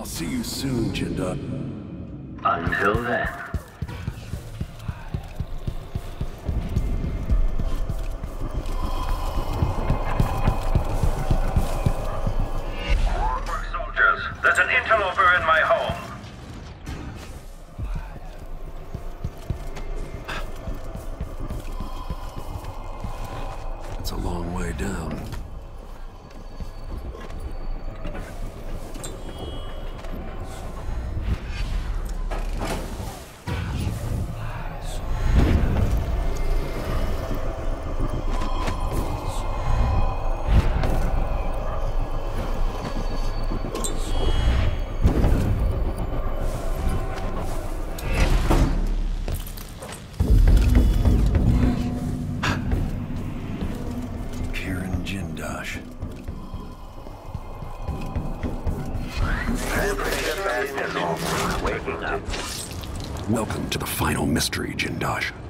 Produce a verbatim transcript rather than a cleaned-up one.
see you soon, Jinda. Until then. Soldiers, there's an interloper in my home. It's a long way down. Jindosh. Waking up. Welcome to the final mystery, Jindosh.